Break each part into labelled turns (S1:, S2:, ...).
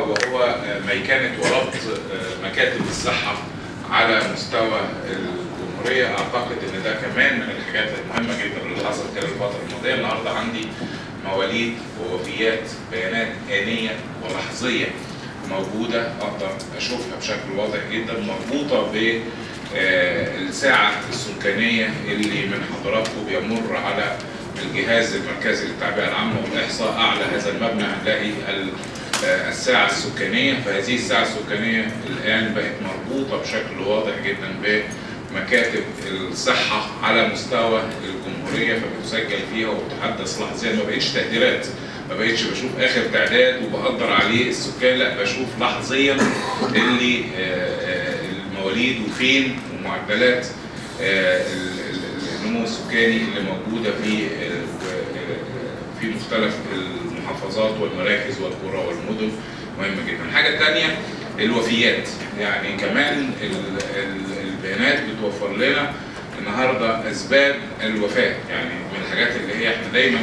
S1: وهو ميكنة وربط مكاتب الصحة على مستوى الجمهورية. أعتقد إن ده كمان من الحاجات المهمة جدا اللي حصلت خلال الفترة الماضية. النهارده عندي مواليد ووفيات بيانات آنية ولحظية موجودة، أقدر أشوفها بشكل واضح جدا، مربوطة بالساعة السكانية اللي من حضراتكم بيمر على الجهاز المركزي للتعبئة العامة والإحصاء. أعلى هذا المبنى هنلاقي الساعة السكانية، فهذه الساعة السكانية الآن بقت مربوطة بشكل واضح جدا بمكاتب الصحة على مستوى الجمهورية، فبتسجل فيها وبتحدث لحظيا. ما بقتش تقديرات، ما بقتش بشوف آخر تعداد وبقدر عليه السكان، لا بشوف لحظيا اللي المواليد وفين ومعدلات النمو السكاني اللي موجودة في مختلف المحافظات والمراكز والقرى والمدن. مهمة جدا. الحاجة الثانية الوفيات، يعني كمان البيانات بتوفر لنا النهارده أسباب الوفاة، يعني من الحاجات اللي هي احنا دايما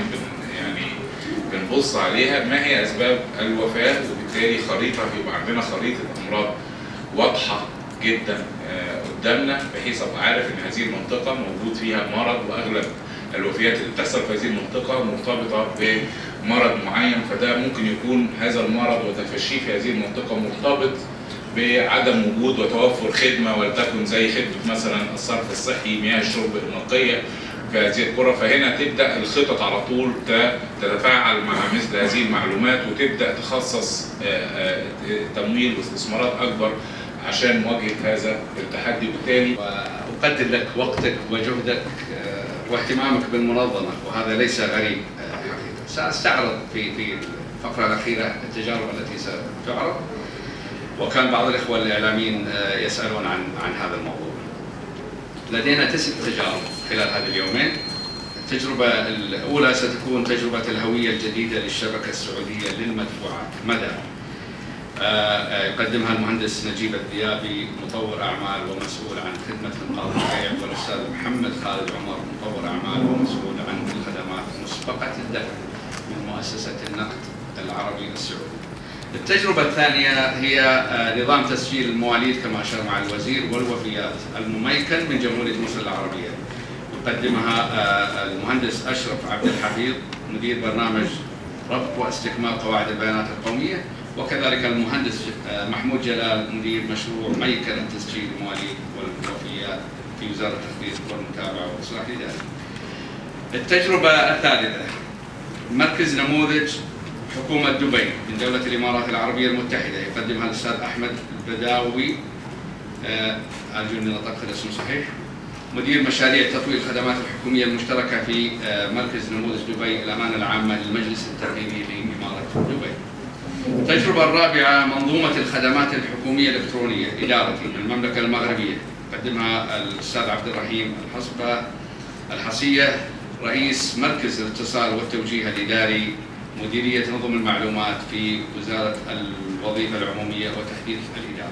S1: بنبص عليها ما هي أسباب الوفاة، وبالتالي يبقى عندنا خريطة أمراض واضحة جدا قدامنا، بحيث ابقى عارف ان هذه المنطقه موجود فيها مرض، واغلب الوفيات اللي بتحصل في هذه المنطقه مرتبطه بمرض معين، فده ممكن يكون هذا المرض وتفشيه في هذه المنطقه مرتبط بعدم وجود وتوفر خدمه، ولتكن زي خدمه مثلا الصرف الصحي، مياه الشرب النقيه في هذه القرى. فهنا تبدا الخطط على طول تتفاعل مع مثل هذه المعلومات، وتبدا تخصص تمويل واستثمارات اكبر عشان مواجهه هذا التحدي. وبالتالي
S2: أقدر لك وقتك وجهدك واهتمامك بالمنظمه، وهذا ليس غريب حقيقه. ساستعرض في الفقره الاخيره التجارب التي ستعرض، وكان بعض الاخوه الاعلاميين يسالون عن هذا الموضوع. لدينا 9 تجارب خلال هذه اليومين. التجربه الاولى ستكون تجربه الهويه الجديده للشبكه السعوديه للمدفوعات مدى، يقدمها المهندس نجيب الذيابي مطور اعمال ومسؤول عن خدمه انقاذ البيع، والاستاذ محمد خالد عمر مطور اعمال ومسؤول عن الخدمات مسبقه الدفع من مؤسسه النقد العربي السعودي. التجربه الثانيه هي نظام تسجيل المواليد كما اشار مع الوزير والوفيات المميكن من جمهوريه مصر العربيه، يقدمها المهندس اشرف عبد الحفيظ مدير برنامج ربط واستكمال قواعد البيانات القوميه، وكذلك المهندس محمود جلال مدير مشروع ميكنة تسجيل المواليد والوفيات في وزارة التخطيط والمتابعة والإصلاح الإداري. التجربة الثالثة مركز نموذج حكومة دبي من دولة الإمارات العربية المتحدة، يقدمها الأستاذ أحمد البداوي، أرجو أني نطقت الاسم صحيح، مدير مشاريع تطوير الخدمات الحكومية المشتركة في مركز نموذج دبي الأمانة العامة للمجلس التقييمي لإمارة دبي. التجربة الرابعة منظومة الخدمات الحكومية الإلكترونية إدارتي من المملكة المغربية، يقدمها الأستاذ عبد الرحيم الحصية رئيس مركز الاتصال والتوجيه الإداري مديرية نظم المعلومات في وزارة الوظيفة العمومية وتحديث الإدارة.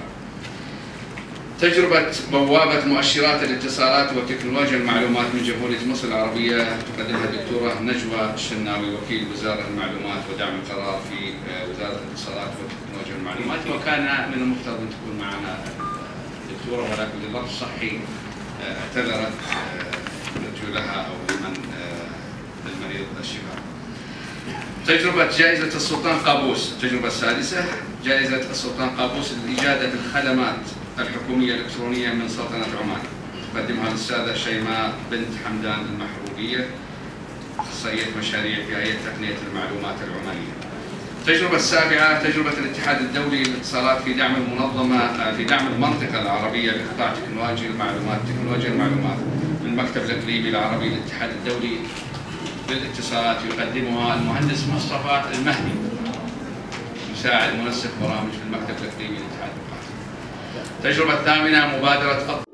S2: تجربة بوابة مؤشرات الاتصالات وتكنولوجيا المعلومات من جمهورية مصر العربية، تقدمها الدكتورة نجوى الشناوي وكيل وزارة المعلومات ودعم القرار في وزارة الاتصالات وتكنولوجيا المعلومات. وكان من المفترض أن تكون معنا الدكتورة، ولكن للظرف الصحي اعتذرت، نرجو لها أو للمريض الشفاء. تجربة جائزة السلطان قابوس، التجربة السادسة جائزة السلطان قابوس لإجادة الخدمات الحكومية الإلكترونية من سلطنة عمان، تقدمها الأستاذة شيماء بنت حمدان المحروبية، أخصائية مشاريع في هيئة تقنية المعلومات العمانية. التجربة السابعة تجربة الاتحاد الدولي للاتصالات في دعم المنطقة العربية لقطاع تكنولوجيا المعلومات من المكتب الإقليمي العربي للاتحاد الدولي للاتصالات، يقدمها المهندس مصطفى المهدي مساعد منسق برامج في المكتب الإقليمي للاتحاد. التجربة الثامنة مبادرة